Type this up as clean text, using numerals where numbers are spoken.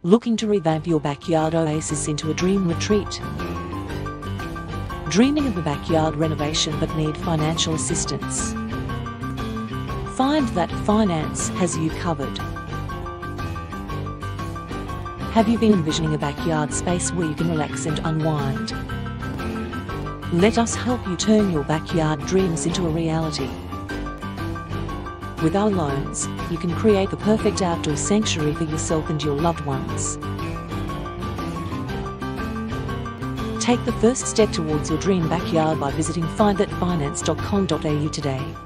Looking to revamp your backyard oasis into a dream retreat? Dreaming of a backyard renovation but need financial assistance? Find that finance has you covered. Have you been envisioning a backyard space where you can relax and unwind? Let us help you turn your backyard dreams into a reality. With our loans, you can create the perfect outdoor sanctuary for yourself and your loved ones. Take the first step towards your dream backyard by visiting findthatfinance.com.au today.